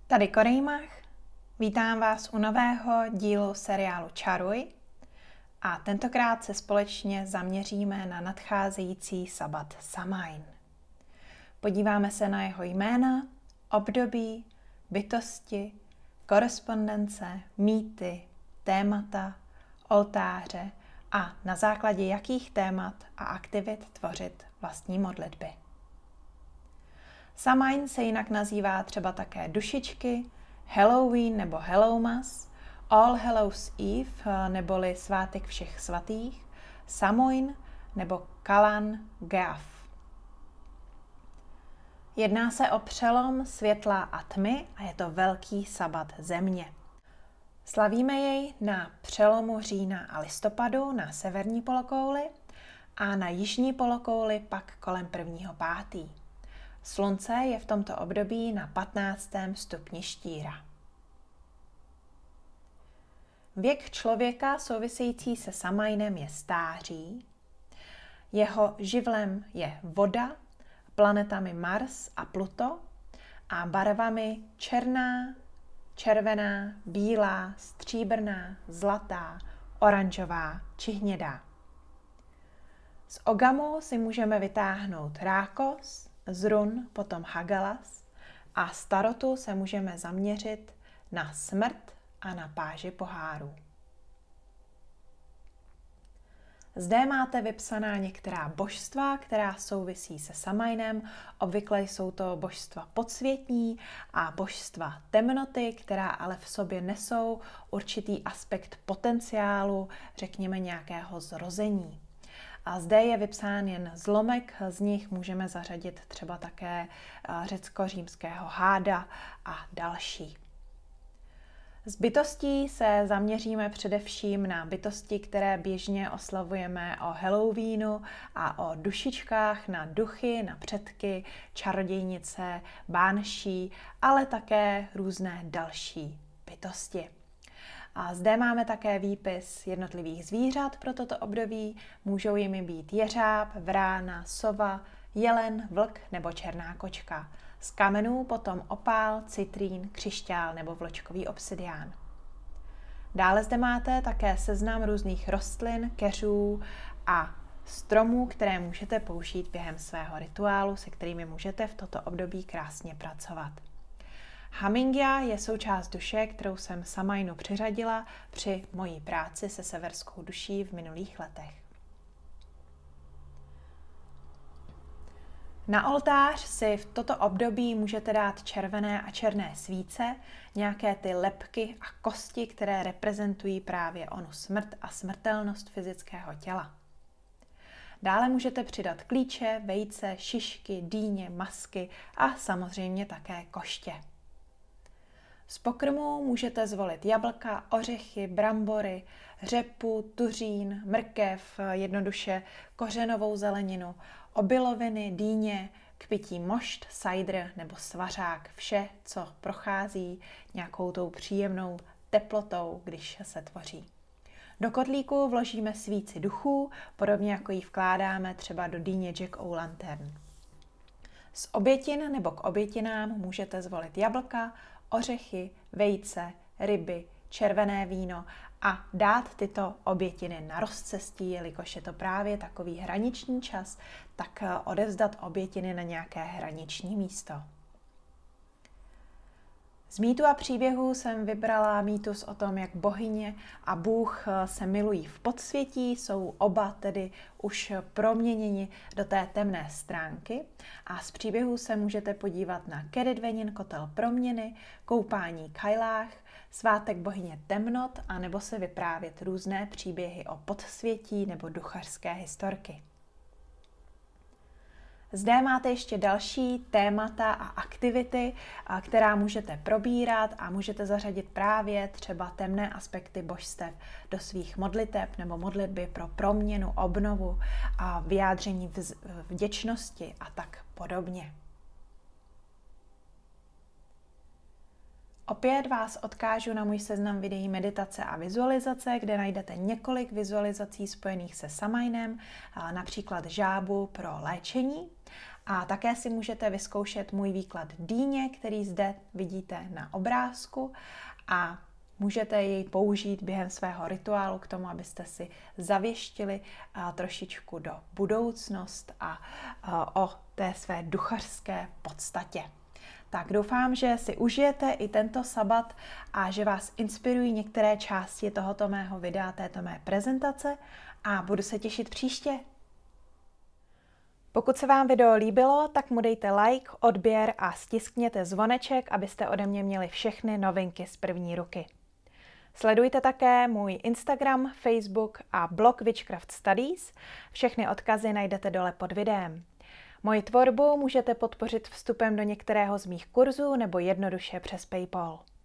Tady Korejmach, vítám vás u nového dílu seriálu Čaruj a tentokrát se společně zaměříme na nadcházející sabat Samain. Podíváme se na jeho jména, období, bytosti, korespondence, mýty, témata, oltáře a na základě jakých témat a aktivit tvořit vlastní modlitby. Samain se jinak nazývá třeba také dušičky, Halloween nebo Hallowmas, All Hallows Eve neboli svátek všech svatých, Samoin nebo Kalan Geaf. Jedná se o přelom světla a tmy a je to velký sabat země. Slavíme jej na přelomu října a listopadu na severní polokouli a na jižní polokouli pak kolem 1.5. Slunce je v tomto období na 15. stupni štíra. Věk člověka související se Samainem je stáří. Jeho živlem je voda, planetami Mars a Pluto a barvami černá, červená, bílá, stříbrná, zlatá, oranžová či hnědá. Z Ogamu si můžeme vytáhnout Rákos, z run potom Hagalas a z Tarotu se můžeme zaměřit na smrt a na páži pohárů. Zde máte vypsaná některá božstva, která souvisí se Samainem. Obvykle jsou to božstva podsvětní a božstva temnoty, která ale v sobě nesou určitý aspekt potenciálu, řekněme nějakého zrození. A zde je vypsán jen zlomek, z nich můžeme zařadit třeba také řecko-římského háda a další. Z bytostí se zaměříme především na bytosti, které běžně oslavujeme o Halloweenu a o dušičkách, na duchy, na předky, čarodějnice, bánší, ale také různé další bytosti. A zde máme také výpis jednotlivých zvířat pro toto období. Můžou jimi být jeřáb, vrána, sova, jelen, vlk nebo černá kočka. Z kamenů potom opál, citrín, křišťál nebo vločkový obsidián. Dále zde máte také seznam různých rostlin, keřů a stromů, které můžete použít během svého rituálu, se kterými můžete v toto období krásně pracovat. Hamingya je součást duše, kterou jsem Samainu přiřadila při mojí práci se severskou duší v minulých letech. Na oltář si v toto období můžete dát červené a černé svíce, nějaké ty lebky a kosti, které reprezentují právě onu smrt a smrtelnost fyzického těla. Dále můžete přidat klíče, vejce, šišky, dýně, masky a samozřejmě také koště. Z pokrmů můžete zvolit jablka, ořechy, brambory, řepu, tuřín, mrkev, jednoduše kořenovou zeleninu, obiloviny, dýně, k pití mošt, sajdr nebo svařák, vše, co prochází nějakou tou příjemnou teplotou, když se tvoří. Do kotlíku vložíme svíci duchů, podobně jako ji vkládáme třeba do dýně Jack-o'-lantern. Z obětin nebo k obětinám můžete zvolit jablka, ořechy, vejce, ryby, červené víno a dát tyto obětiny na rozcestí, jelikož je to právě takový hraniční čas, tak odevzdat obětiny na nějaké hraniční místo. Z mýtu a příběhů jsem vybrala mýtus o tom, jak bohyně a bůh se milují v podsvětí, jsou oba tedy už proměněni do té temné stránky a z příběhů se můžete podívat na Keridvenin, kotel proměny, koupání Kailách, svátek bohyně temnot a nebo se vyprávět různé příběhy o podsvětí nebo duchařské historky. Zde máte ještě další témata a aktivity, která můžete probírat a můžete zařadit právě třeba temné aspekty božstev do svých modliteb nebo modlitby pro proměnu, obnovu a vyjádření vděčnosti a tak podobně. Opět vás odkážu na můj seznam videí meditace a vizualizace, kde najdete několik vizualizací spojených se Samainem, například žábu pro léčení. A také si můžete vyzkoušet můj výklad dýně, který zde vidíte na obrázku, a můžete jej použít během svého rituálu k tomu, abyste si zavěštili trošičku do budoucnost a o té své duchařské podstatě. Tak doufám, že si užijete i tento sabat a že vás inspirují některé části tohoto mého videa, této mé prezentace, a budu se těšit příště. Pokud se vám video líbilo, tak mu dejte like, odběr a stiskněte zvoneček, abyste ode mě měli všechny novinky z první ruky. Sledujte také můj Instagram, Facebook a blog Witchcraft Studies. Všechny odkazy najdete dole pod videem. Moji tvorbu můžete podpořit vstupem do některého z mých kurzů nebo jednoduše přes PayPal.